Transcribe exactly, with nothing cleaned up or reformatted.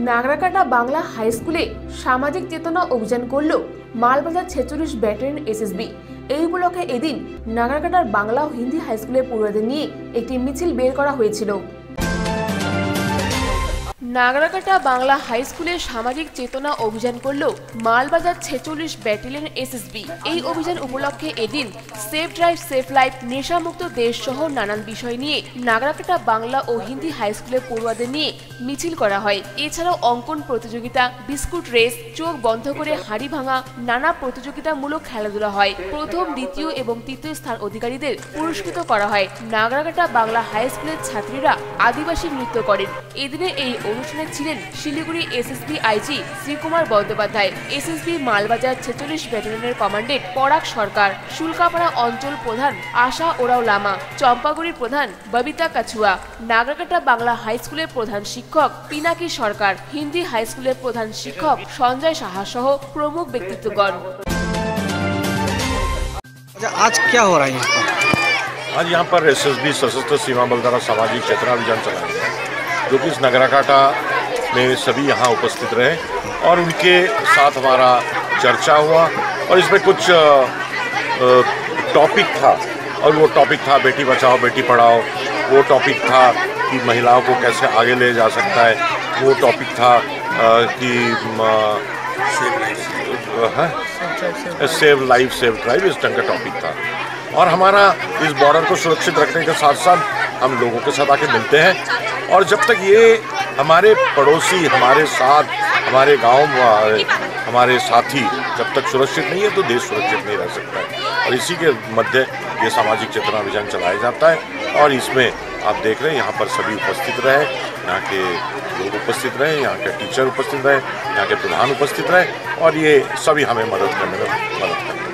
Nagrakata Bangla high স্কুলে সামাজিক চেতনা অভিযান করল মালবাজার ছেচল্লিশ ব্যাটালিয়ন এসএসবি। এই উপলক্ষে এদিন নাগরাকাটার বাংলা ও হিন্দি হাই স্কুলের পড়ুয়াদের নিয়ে একটি মিছিল বের করা হয়েছিল। নাগরাকাটা বাংলা হাই স্কুলে সামাজিক চেতনা অভিযান করল মালবাজার ছেচল্লিশ ব্যাটালিয়ন এসএসবি। এই অভিযান উপলক্ষে এদিন সেফ ড্রাইভ সেফ লাইফ, নেশামুক্ত দেশ সহ নানান বিষয় নিয়ে নাগরাকাটা বাংলা ও হিন্দি হাই স্কুলের পড়ুয়াদের নিয়ে মিছিল করা হয়। এছাড়াও অঙ্কন প্রতিযোগিতা, বিস্কুট রেস, চোখ বন্ধ করে হাড়ি ভাঙা, নানা প্রতিযোগিতামূলক খেলাধুলা হয়। প্রথম, দ্বিতীয় এবং তৃতীয় স্থান অধিকারীদের পুরস্কৃত করা হয়। নাগরাকাটা বাংলা হাই স্কুলের ছাত্রীরা আদিবাসী নৃত্য করেন। এদিনে এই অনুষ্ঠানে ছিলেন Siliguri SSB IG Srikumar Bandyopadhyay, SSB Malbazar ছেচল্লিশ ব্যাটালিয়নের কমান্ডেন্ট পরাগ সরকার, শুল্কাপাড়া অঞ্চল প্রধান আশা ওরাও লামা, চম্পাগুড়ির প্রধান ববিতা কাছুয়া, নাগরাকাটা বাংলা হাই স্কুলের প্রধান শিক্ষক পিনাকি সরকার, হিন্দি হাই স্কুলের প্রধান শিক্ষক সঞ্জয় সাহা সহ প্রমুখ ব্যক্তিত্বগণ। आज क्या हो रहा है? आज यहाँ पर एसएसबी सशस्त्र सीमा बल द्वारा सामाजिक चेतना अभियान चलाया गया, जो कि इस नगराकाटा में सभी यहाँ उपस्थित रहे और उनके साथ हमारा चर्चा हुआ और इसमें कुछ टॉपिक था और वो टॉपिक था बेटी बचाओ बेटी पढ़ाओ, वो टॉपिक था कि महिलाओं को कैसे आगे ले जा सकता है, वो टॉपिक था कि सेव लाइफ सेव ड्राइव, इस ढंग का टॉपिक था। और हमारा इस बॉर्डर को सुरक्षित रखने के साथ साथ हम लोगों के साथ आके मिलते हैं और जब तक ये हमारे पड़ोसी हमारे साथ, हमारे गांव, हमारे साथी जब तक सुरक्षित नहीं है तो देश सुरक्षित नहीं रह सकता है। और इसी के मध्य ये सामाजिक चेतना अभियान चलाया जाता है और इसमें आप देख रहे हैं यहाँ पर सभी उपस्थित रहे, यहाँ के लोग उपस्थित रहे, यहाँ के टीचर उपस्थित रहे, यहाँ के प्रधान उपस्थित रहे और ये सभी हमें मदद करने में मदद करते हैं।